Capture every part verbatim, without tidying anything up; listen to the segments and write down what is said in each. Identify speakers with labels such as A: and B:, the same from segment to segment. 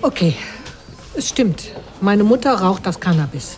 A: Okay, es stimmt. Meine Mutter raucht das Cannabis.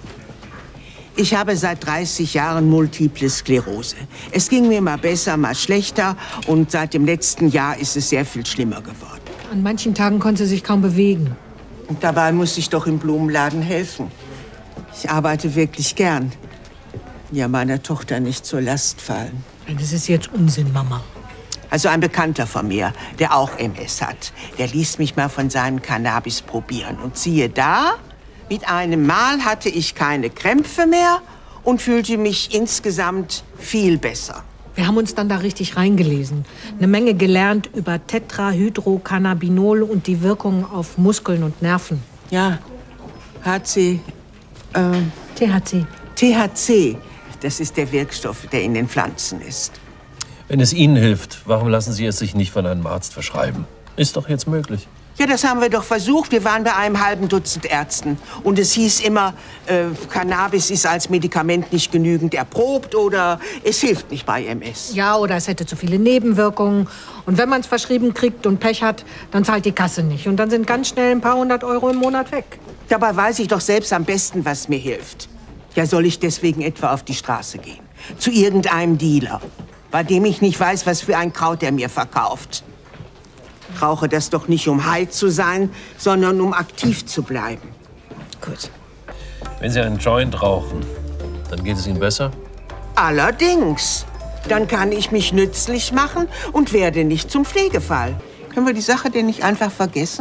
B: Ich habe seit dreißig Jahren Multiple Sklerose. Es ging mir mal besser, mal schlechter. Und seit dem letzten Jahr ist es sehr viel schlimmer geworden.
A: An manchen Tagen konnte sie sich kaum bewegen.
B: Und dabei muss ich doch im Blumenladen helfen. Ich arbeite wirklich gern. Ja, meiner Tochter nicht zur Last fallen.
A: Das ist jetzt Unsinn, Mama.
B: Also ein Bekannter von mir, der auch M S hat, der ließ mich mal von seinem Cannabis probieren. Und siehe da, mit einem Mal hatte ich keine Krämpfe mehr und fühlte mich insgesamt viel besser.
A: Wir haben uns dann da richtig reingelesen. Eine Menge gelernt über Tetrahydrocannabinol und die Wirkungen auf Muskeln und Nerven.
B: Ja, H C, äh,
A: T H C.
B: T H C, das ist der Wirkstoff, der in den Pflanzen ist.
C: Wenn es Ihnen hilft, warum lassen Sie es sich nicht von einem Arzt verschreiben? Ist doch jetzt möglich.
B: Ja, das haben wir doch versucht. Wir waren bei einem halben Dutzend Ärzten. Und es hieß immer, äh, Cannabis ist als Medikament nicht genügend erprobt oder es hilft nicht bei M S.
A: Ja, oder es hätte zu viele Nebenwirkungen. Und wenn man es verschrieben kriegt und Pech hat, dann zahlt die Kasse nicht. Und dann sind ganz schnell ein paar hundert Euro im Monat weg.
B: Dabei weiß ich doch selbst am besten, was mir hilft. Ja, soll ich deswegen etwa auf die Straße gehen? Zu irgendeinem Dealer, bei dem ich nicht weiß, was für ein Kraut er mir verkauft. Ich rauche das doch nicht, um high zu sein, sondern um aktiv zu bleiben.
A: Gut.
C: Wenn Sie einen Joint rauchen, dann geht es Ihnen besser?
B: Allerdings. Dann kann ich mich nützlich machen und werde nicht zum Pflegefall. Können wir die Sache denn nicht einfach vergessen?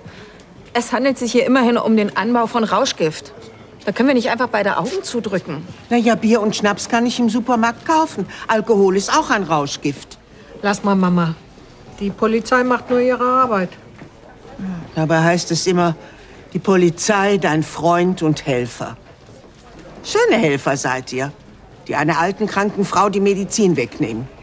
D: Es handelt sich hier immerhin um den Anbau von Rauschgift. Da können wir nicht einfach beide Augen zudrücken.
B: Na ja, Bier und Schnaps kann ich im Supermarkt kaufen. Alkohol ist auch ein Rauschgift.
A: Lass mal, Mama. Die Polizei macht nur ihre Arbeit.
B: Dabei heißt es immer, die Polizei, dein Freund und Helfer. Schöne Helfer seid ihr, die einer alten, kranken Frau die Medizin wegnehmen.